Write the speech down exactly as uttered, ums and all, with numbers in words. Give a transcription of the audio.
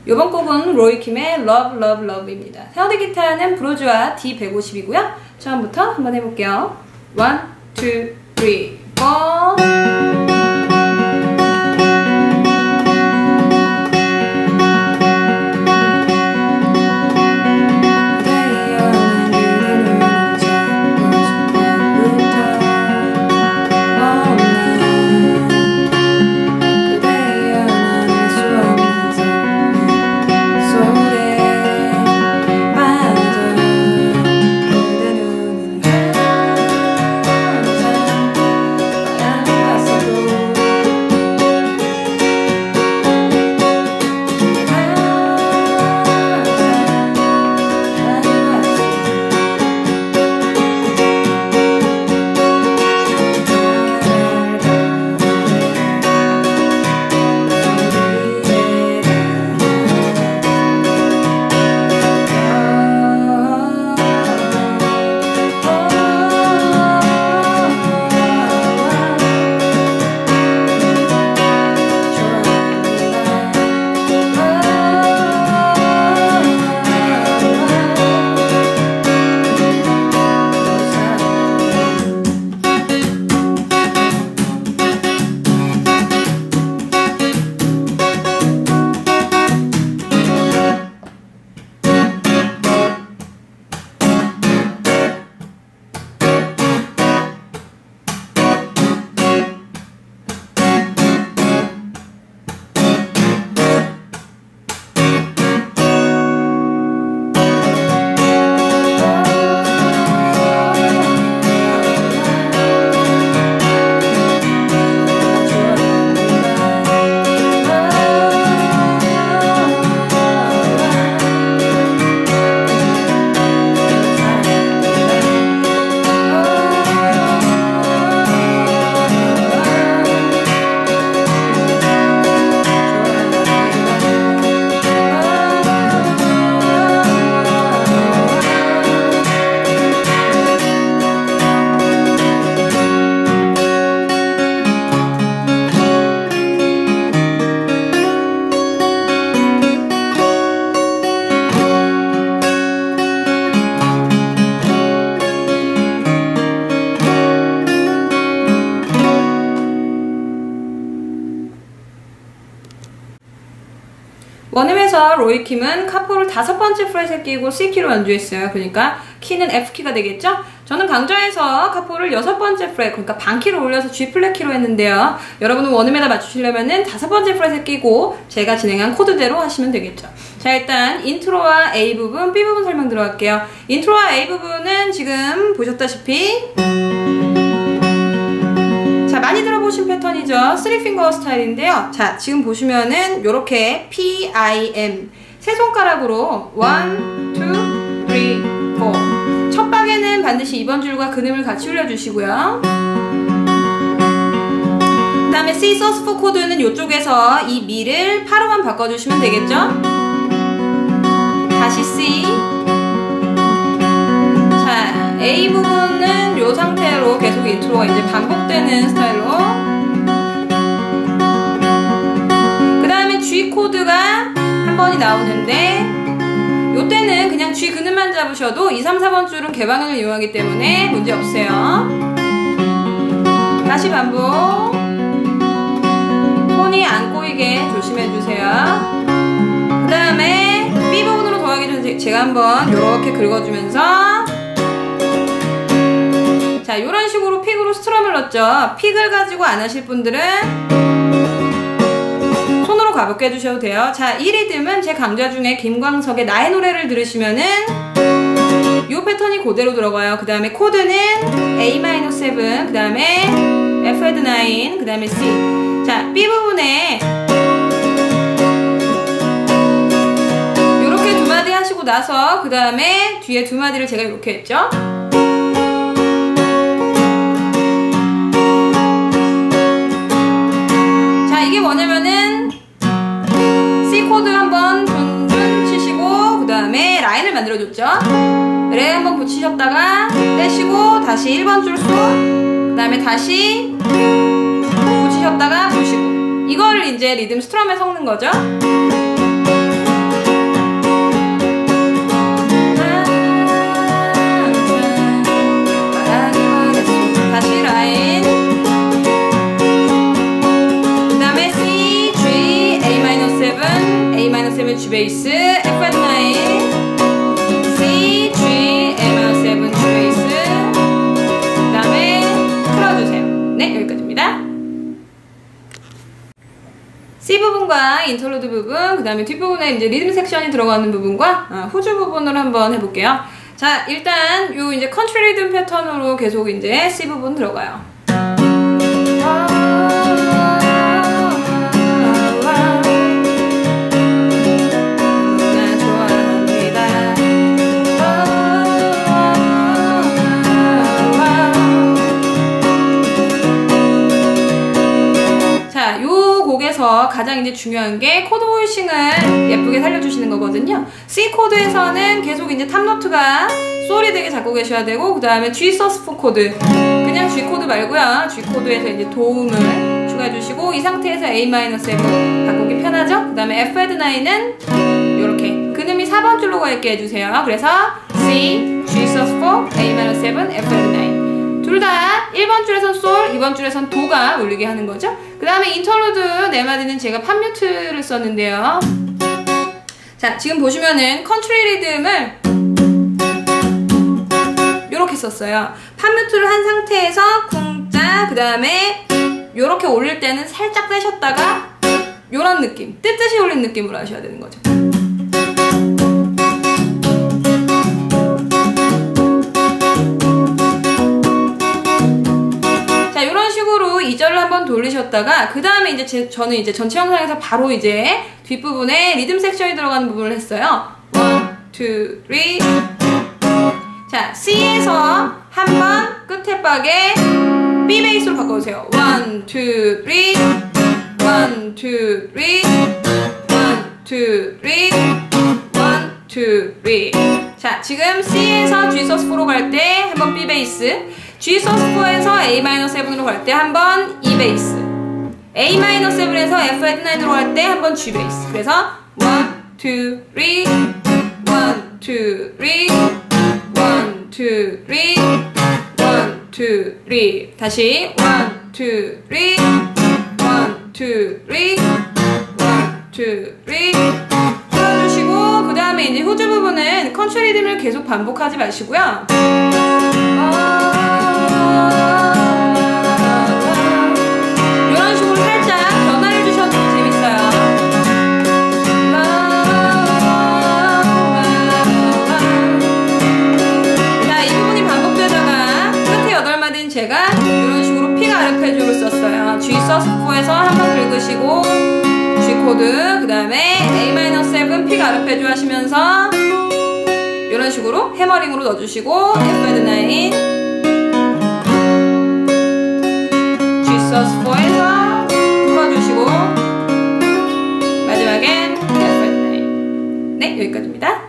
이번 곡은 로이킴의 Love Love Love입니다. 사운드 기타는 브로즈와 디 백오십이고요. 처음부터 한번 해볼게요. 원, 투, 쓰리, 포. 원음에서 로이킴은 카포를 다섯 번째 프렛에 끼고 C키로 연주했어요. 그러니까 키는 F키가 되겠죠? 저는 강좌에서 카포를 여섯 번째 프렛, 그러니까 반키로 올려서 G 플랫 키로 했는데요. 여러분은 원음에다 맞추시려면은 다섯 번째 프렛에 끼고 제가 진행한 코드대로 하시면 되겠죠. 자, 일단 인트로와 A 부분, B 부분 설명 들어갈게요. 인트로와 A 부분은 지금 보셨다시피 자, 많이 들어보신 패턴이죠. 쓰리 핑거 스타일인데요. 자, 지금 보시면은 요렇게 P, I, M 세 손가락으로 원, 투, 쓰리, 포. 첫 박에는 반드시 이번 줄과 근음을 같이 올려주시고요. 그 다음에 C 서스 사 코드는 이쪽에서 이 미를 파로만 바꿔주시면 되겠죠. 다시 C. 자, A 부분은 이 상태로 계속 인트로가 이제 반복되는 스타일로. 그 다음에 G 코드가 한 번이 나오는데 요때는 그냥 G 근음만 잡으셔도 이, 삼, 사 번 줄은 개방음을 이용하기 때문에 문제 없어요. 다시 반복. 손이 안 꼬이게 조심해주세요. 그 다음에 B 부분으로 더하기 전에 제가 한번 이렇게 긁어주면서 자, 요런 식으로 픽으로 스트럼을 넣었죠. 픽을 가지고 안 하실 분들은 손으로 가볍게 해주셔도 돼요. 자, 이 리듬은 제 강좌 중에 김광석의 나의 노래를 들으시면은 요 패턴이 그대로 들어가요. 그 다음에 코드는 A 마이너 세븐, 그 다음에 F 헤드 나인, 그 다음에 C. 자, B 부분에 요렇게 두 마디 하시고 나서 그 다음에 뒤에 두 마디를 제가 이렇게 했죠. 자, 이게 뭐냐면은 C 코드 한번 둔둔 치시고 그 다음에 라인을 만들어줬죠. 레 한번 붙이셨다가 떼시고 다시 일 번 줄 수, 그 다음에 다시 붙이셨다가 보시고, 이거를 이제 리듬 스트럼에 섞는 거죠. 들면 G 베이스, F 페드 나인, C, G, A 마이너 세븐, G 베이스. 그 다음에 풀어주세요. 네, 여기까지입니다. C 부분과 인터루드 부분, 그 다음에 뒷부분에 이제 리듬 섹션이 들어가는 부분과 어, 후주 부분을 한번 해볼게요. 자, 일단 요 이제 컨트리 리듬 패턴으로 계속 이제 C 부분 들어가요. 자, 요 곡에서 가장 이제 중요한 게 코드 보이싱을 예쁘게 살려주시는 거거든요. C 코드에서는 계속 이제 탑노트가 솔이 되게 잡고 계셔야 되고, 그 다음에 G 서스포 코드, 그냥 G 코드 말고요. G 코드에서 이제 도움을 추가해 주시고, 이 상태에서 A 마이너 세븐 바꾸기 편하죠? 그 다음에 F 페드 나인은 요렇게 근음이 사 번 줄로 가 있게 해주세요. 그래서 C, G 서스포, A 마이너 세븐, F 페드 나인. 둘 다 일 번 줄에선 솔, 이 번 줄에선 도가 울리게 하는 거죠. 그 다음에 인터루드 네 마디는 제가 팝뮤트를 썼는데요. 자, 지금 보시면은 컨트리 리듬을 요렇게 썼어요. 팝뮤트를 한 상태에서 쿵짜, 그 다음에 요렇게 올릴 때는 살짝 떼셨다가 요런 느낌, 뜯듯이 올린 느낌으로 하셔야 되는 거죠. 이 절을 한번 돌리셨다가 그 다음에 이제 제, 저는 이제 전체 영상에서 바로 이제 뒷부분에 리듬 섹션이 들어가는 부분을 했어요. 원, 투, 쓰리. 자, C에서 한 번 끝에 박에 B 베이스로 바꿔주세요. 원, 투, 쓰리. 원, 투, 쓰리. 원, 투, 쓰리. 원, 투, 쓰리. 자, 지금 C에서 G 서스포로 갈 때 한 번 B 베이스, G 서스포에서 A 마이너 세븐으로 갈 때 한 번 E 베이스, A 마이너 세븐에서 F 페드 나인으로 갈 때 한 번 G 베이스. 그래서 원, 투, 쓰리, 원, 투, 쓰리, 원, 투, 쓰리, 원, 투, 쓰리. 다시 원, 투, 쓰리, 원, 투, 쓰리, 원, 투, 쓰리. 풀어주시고 그 다음에 이제 후주 부분은 컨트리 리듬을 계속 반복하지 마시고요. 이런 식으로 살짝 변화를 주셔도 재밌어요. 자, 이 부분이 반복되다가 끝에 여덟 마디는 제가 이런 식으로 픽 아르페지오를 썼어요. G 서스포에서 한 번 긁으시고 G 코드, 그 다음에 A 마이너 세븐 픽 아르페지오 하시면서 이런 식으로 해머링으로 넣어주시고 F 페드 나인, G 서스포에서 풀어주시고 마지막엔 F 페드 나인. 네, 여기까지입니다.